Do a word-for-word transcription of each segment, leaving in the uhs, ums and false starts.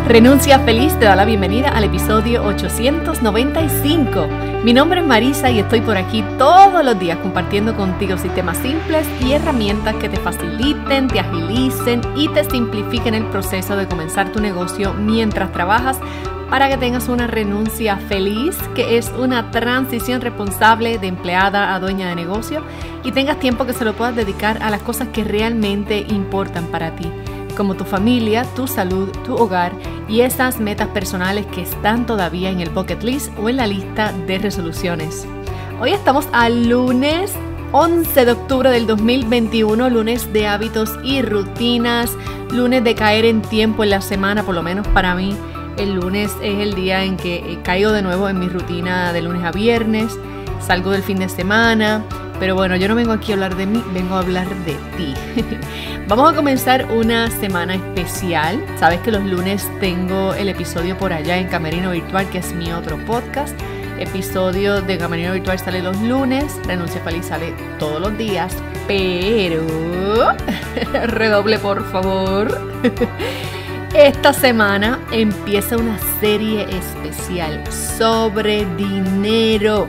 Renuncia Feliz te da la bienvenida al episodio ochocientos noventa y cinco. Mi nombre es Marisa y estoy por aquí todos los días compartiendo contigo sistemas simples y herramientas que te faciliten, te agilicen y te simplifiquen el proceso de comenzar tu negocio mientras trabajas para que tengas una renuncia feliz, que es una transición responsable de empleada a dueña de negocio, y tengas tiempo que se lo puedas dedicar a las cosas que realmente importan para ti, como tu familia, tu salud, tu hogar y esas metas personales que están todavía en el bucket list o en la lista de resoluciones. Hoy estamos al lunes once de octubre del dos mil veintiuno, lunes de hábitos y rutinas, lunes de caer en tiempo en la semana, por lo menos para mí. El lunes es el día en que caigo de nuevo en mi rutina de lunes a viernes, salgo del fin de semana, pero bueno, yo no vengo aquí a hablar de mí, vengo a hablar de ti. Vamos a comenzar una semana especial. Sabes que los lunes tengo el episodio por allá en Camerino Virtual, que es mi otro podcast. Episodio de Camerino Virtual sale los lunes, Renuncia Feliz sale todos los días, pero redoble por favor. Esta semana empieza una serie especial sobre dinero.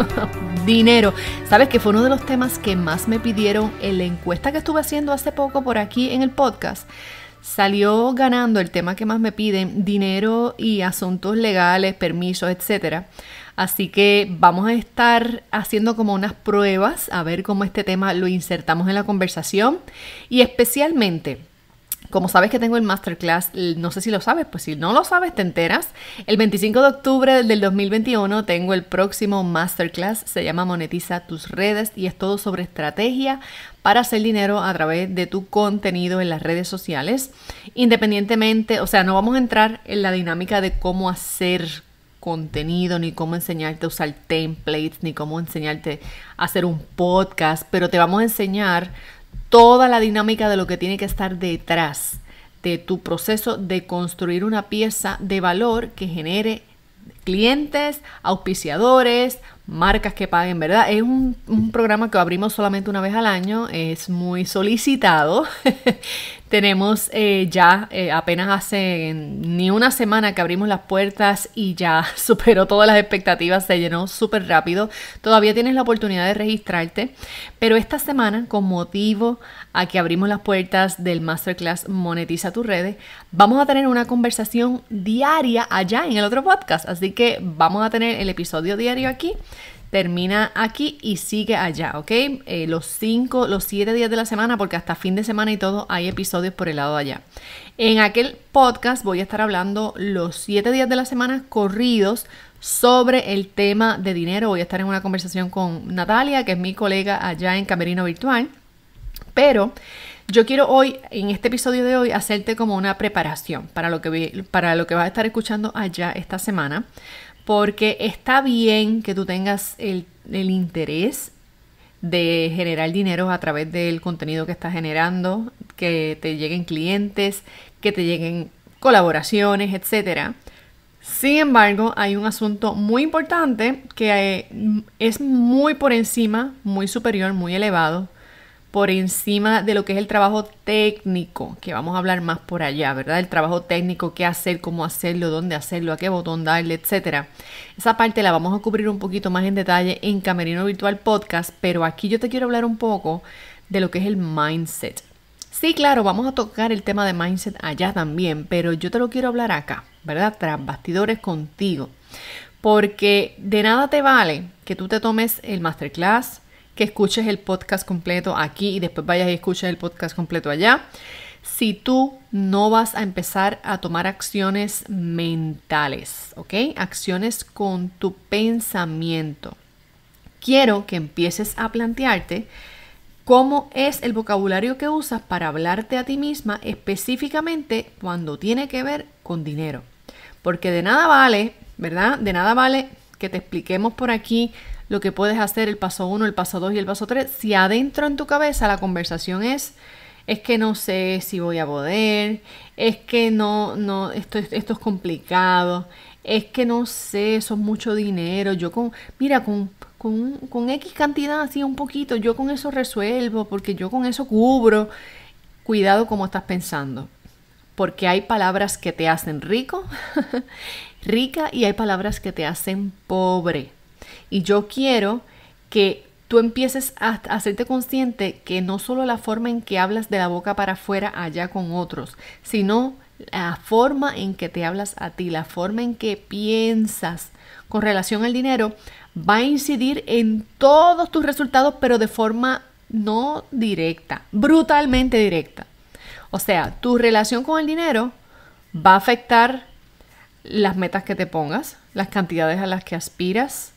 Dinero. ¿Sabes que fue uno de los temas que más me pidieron en la encuesta que estuve haciendo hace poco por aquí en el podcast? Salió ganando el tema que más me piden, dinero y asuntos legales, permisos, etcétera. Así que vamos a estar haciendo como unas pruebas a ver cómo este tema lo insertamos en la conversación, y especialmente, como sabes que tengo el masterclass, no sé si lo sabes, pues si no lo sabes te enteras. El veinticinco de octubre del dos mil veintiuno tengo el próximo masterclass, se llama Monetiza tus redes y es todo sobre estrategia para hacer dinero a través de tu contenido en las redes sociales. Independientemente, o sea, no vamos a entrar en la dinámica de cómo hacer contenido, ni cómo enseñarte a usar templates, ni cómo enseñarte a hacer un podcast, pero te vamos a enseñar toda la dinámica de lo que tiene que estar detrás de tu proceso de construir una pieza de valor que genere clientes, auspiciadores, marcas que paguen, ¿verdad? Es un, un programa que abrimos solamente una vez al año, es muy solicitado. Tenemos eh, ya eh, apenas hace ni una semana que abrimos las puertas y ya superó todas las expectativas, se llenó súper rápido. Todavía tienes la oportunidad de registrarte, pero esta semana, con motivo a que abrimos las puertas del Masterclass Monetiza tus redes, vamos a tener una conversación diaria allá en el otro podcast. Así que vamos a tener el episodio diario aquí. Termina aquí y sigue allá, ¿ok? Eh, los cinco, los siete días de la semana, porque hasta fin de semana y todo hay episodios por el lado de allá. En aquel podcast voy a estar hablando los siete días de la semana corridos sobre el tema de dinero. Voy a estar en una conversación con Natalia, que es mi colega allá en Camerino Virtual. Pero yo quiero hoy, en este episodio de hoy, hacerte como una preparación para lo que, para lo que vas a estar escuchando allá esta semana. Porque está bien que tú tengas el, el interés de generar dinero a través del contenido que estás generando, que te lleguen clientes, que te lleguen colaboraciones, etcétera. Sin embargo, hay un asunto muy importante que es muy por encima, muy superior, muy elevado, por encima de lo que es el trabajo técnico, que vamos a hablar más por allá, ¿verdad? El trabajo técnico, qué hacer, cómo hacerlo, dónde hacerlo, a qué botón darle, etcétera. Esa parte la vamos a cubrir un poquito más en detalle en Camerino Virtual Podcast, pero aquí yo te quiero hablar un poco de lo que es el mindset. Sí, claro, vamos a tocar el tema de mindset allá también, pero yo te lo quiero hablar acá, ¿verdad? Tras bastidores contigo, porque de nada te vale que tú te tomes el masterclass, que escuches el podcast completo aquí y después vayas y escuches el podcast completo allá, si tú no vas a empezar a tomar acciones mentales, ¿ok? Acciones con tu pensamiento. Quiero que empieces a plantearte cómo es el vocabulario que usas para hablarte a ti misma específicamente cuando tiene que ver con dinero. Porque de nada vale, ¿verdad? De nada vale que te expliquemos por aquí lo que puedes hacer, el paso uno, el paso dos y el paso tres, si adentro en tu cabeza la conversación es, es que no sé si voy a poder, es que no, no, esto, esto es complicado, es que no sé, eso es mucho dinero, yo con, mira, con, con, con X cantidad, así un poquito, yo con eso resuelvo, porque yo con eso cubro. Cuidado como estás pensando. porque hay palabras que te hacen rico, rica, y hay palabras que te hacen pobre. Y yo quiero que tú empieces a hacerte consciente que no solo la forma en que hablas de la boca para afuera allá con otros, sino la forma en que te hablas a ti, la forma en que piensas con relación al dinero va a incidir en todos tus resultados, pero de forma no directa, brutalmente directa. O sea, tu relación con el dinero va a afectar las metas que te pongas, las cantidades a las que aspiras,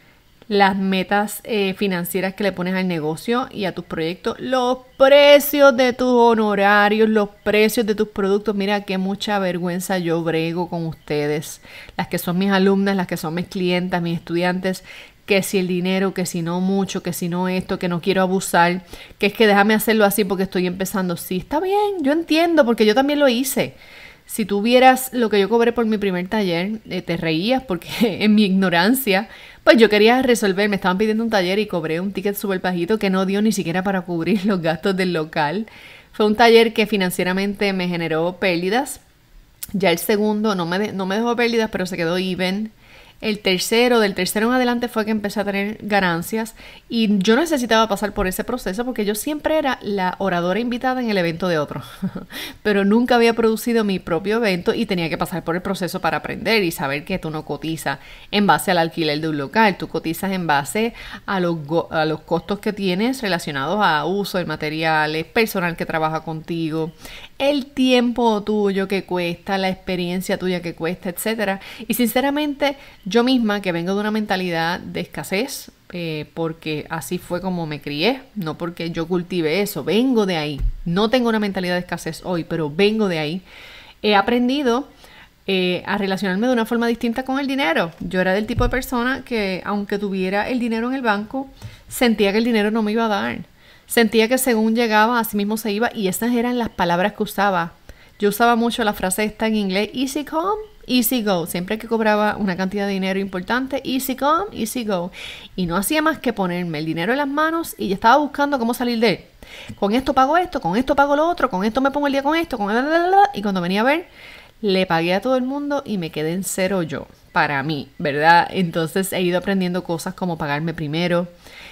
las metas eh, financieras que le pones al negocio y a tus proyectos, los precios de tus honorarios, los precios de tus productos. Mira qué mucha vergüenza yo brego con ustedes, las que son mis alumnas, las que son mis clientas, mis estudiantes, que si el dinero, que si no mucho, que si no esto, que no quiero abusar, que es que déjame hacerlo así porque estoy empezando. Sí, está bien, yo entiendo porque yo también lo hice. Si tú vieras lo que yo cobré por mi primer taller, eh, te reías porque en mi ignorancia, pues yo quería resolver, me estaban pidiendo un taller y cobré un ticket súper bajito que no dio ni siquiera para cubrir los gastos del local. Fue un taller que financieramente me generó pérdidas. Ya el segundo no me, de, no me dejó pérdidas, pero se quedó even. El tercero, del tercero en adelante fue que empecé a tener ganancias y yo necesitaba pasar por ese proceso porque yo siempre era la oradora invitada en el evento de otro, pero nunca había producido mi propio evento y tenía que pasar por el proceso para aprender y saber que tú no cotizas en base al alquiler de un local, tú cotizas en base a los, a los costos que tienes relacionados a uso de materiales, personal que trabaja contigo, el tiempo tuyo que cuesta, la experiencia tuya que cuesta, etcétera. Y sinceramente, yo misma, que vengo de una mentalidad de escasez, eh, porque así fue como me crié, no porque yo cultive eso, vengo de ahí. No tengo una mentalidad de escasez hoy, pero vengo de ahí. He aprendido eh, a relacionarme de una forma distinta con el dinero. Yo era del tipo de persona que, aunque tuviera el dinero en el banco, sentía que el dinero no me iba a dar. Sentía que según llegaba, así mismo se iba, y esas eran las palabras que usaba. Yo usaba mucho la frase esta en inglés, easy come, easy go. Siempre que cobraba una cantidad de dinero importante, easy come, easy go. Y no hacía más que ponerme el dinero en las manos y ya estaba buscando cómo salir de él. Con esto pago esto, con esto pago lo otro, con esto me pongo el día con esto, con... Y cuando venía a ver, le pagué a todo el mundo y me quedé en cero yo, para mí, ¿verdad? Entonces he ido aprendiendo cosas como pagarme primero,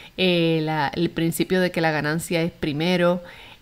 Eh, la, el principio de que la ganancia es primero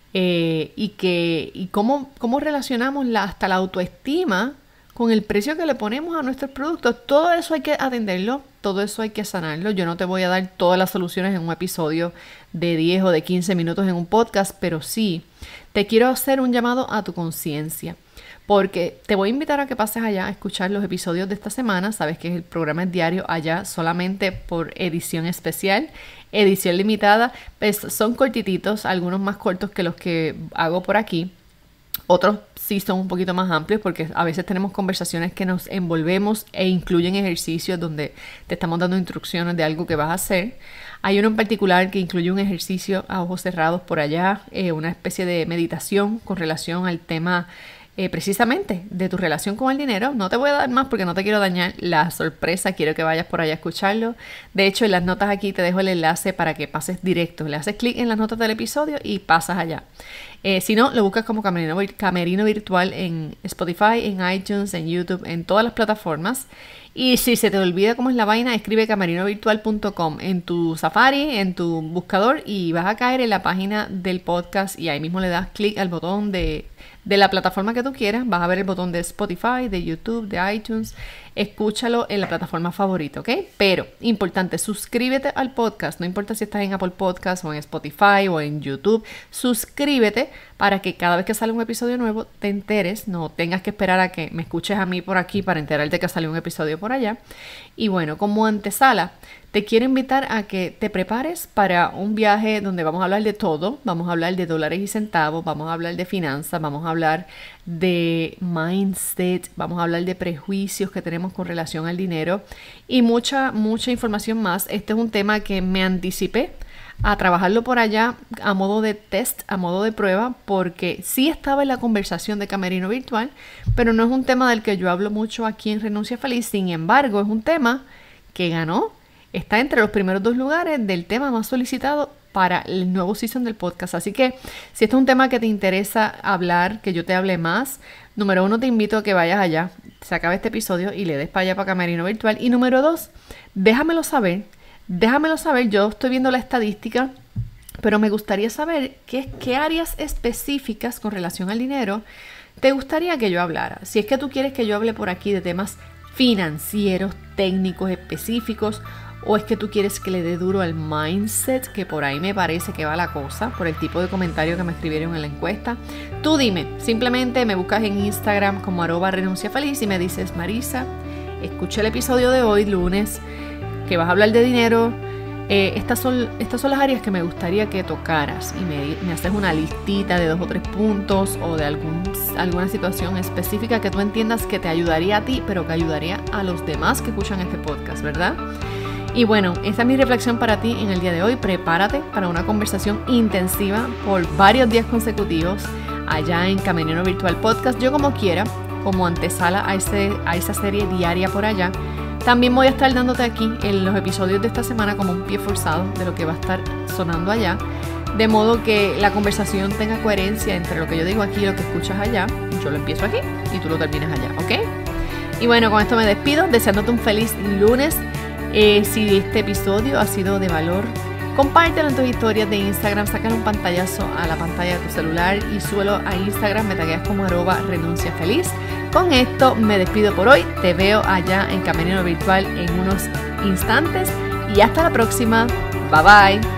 eh, y que y cómo, cómo relacionamos la, hasta la autoestima con el precio que le ponemos a nuestros productos. Todo eso hay que atenderlo, todo eso hay que sanarlo. Yo no te voy a dar todas las soluciones en un episodio de diez o de quince minutos en un podcast, pero sí te quiero hacer un llamado a tu conciencia. Porque te voy a invitar a que pases allá a escuchar los episodios de esta semana. Sabes que el programa es diario allá solamente por edición especial, edición limitada. Pues son cortititos, algunos más cortos que los que hago por aquí. Otros sí son un poquito más amplios porque a veces tenemos conversaciones que nos envolvemos e incluyen ejercicios donde te estamos dando instrucciones de algo que vas a hacer. Hay uno en particular que incluye un ejercicio a ojos cerrados por allá, eh, una especie de meditación con relación al tema Eh, precisamente de tu relación con el dinero. No te voy a dar más porque no te quiero dañar la sorpresa, quiero que vayas por allá a escucharlo. De hecho, en las notas aquí te dejo el enlace para que pases directo, le haces clic en las notas del episodio y pasas allá. Eh, si no, lo buscas como Camerino, Camerino Virtual en Spotify, en iTunes, en YouTube, en todas las plataformas. Y si se te olvida cómo es la vaina, escribe camerino virtual punto com en tu Safari, en tu buscador, y vas a caer en la página del podcast y ahí mismo le das clic al botón de, de la plataforma que tú quieras. Vas a ver el botón de Spotify, de YouTube, de iTunes. Escúchalo en la plataforma favorita, ¿ok? Pero, importante, suscríbete al podcast. No importa si estás en Apple Podcast o en Spotify o en YouTube. Suscríbete para que cada vez que sale un episodio nuevo te enteres. No tengas que esperar a que me escuches a mí por aquí para enterarte que sale un episodio por allá. Y bueno, como antesala, te quiero invitar a que te prepares para un viaje donde vamos a hablar de todo. Vamos a hablar de dólares y centavos, vamos a hablar de finanzas, vamos a hablar de mindset, vamos a hablar de prejuicios que tenemos con relación al dinero y mucha, mucha información más. Este es un tema que me anticipé a trabajarlo por allá a modo de test, a modo de prueba, porque sí estaba en la conversación de Camerino Virtual, pero no es un tema del que yo hablo mucho aquí en Renuncia Feliz. Sin embargo, es un tema que ganó, está entre los primeros dos lugares del tema más solicitado para el nuevo season del podcast. Así que si este es un tema que te interesa hablar, que yo te hable más, número uno, te invito a que vayas allá, se acabe este episodio y le des para allá para Camerino Virtual. Y número dos, déjamelo saber, déjamelo saber, yo estoy viendo la estadística, pero me gustaría saber qué, qué áreas específicas con relación al dinero te gustaría que yo hablara. Si es que tú quieres que yo hable por aquí de temas financieros, técnicos, específicos, o es que tú quieres que le dé duro al mindset, que por ahí me parece que va la cosa, por el tipo de comentario que me escribieron en la encuesta. Tú dime, simplemente me buscas en Instagram como arroba renuncia feliz y me dices, Marisa, escuché el episodio de hoy, lunes, que vas a hablar de dinero. Eh, estas, son, estas son las áreas que me gustaría que tocaras y me, me haces una listita de dos o tres puntos o de algún, alguna situación específica que tú entiendas que te ayudaría a ti, pero que ayudaría a los demás que escuchan este podcast, ¿verdad? Y bueno, esta es mi reflexión para ti en el día de hoy. Prepárate para una conversación intensiva por varios días consecutivos allá en Camerino Virtual Podcast. Yo como quiera, como antesala a, ese, a esa serie diaria por allá, también voy a estar dándote aquí en los episodios de esta semana como un pie forzado de lo que va a estar sonando allá, de modo que la conversación tenga coherencia entre lo que yo digo aquí y lo que escuchas allá. Yo lo empiezo aquí y tú lo terminas allá, ¿ok? Y bueno, con esto me despido, deseándote un feliz lunes. Eh, si este episodio ha sido de valor, compártelo en tus historias de Instagram, sácale un pantallazo a la pantalla de tu celular y súbelo a Instagram, me tagueas como arroba renuncia feliz. Con esto me despido por hoy, te veo allá en Camerino Virtual en unos instantes y hasta la próxima, bye bye.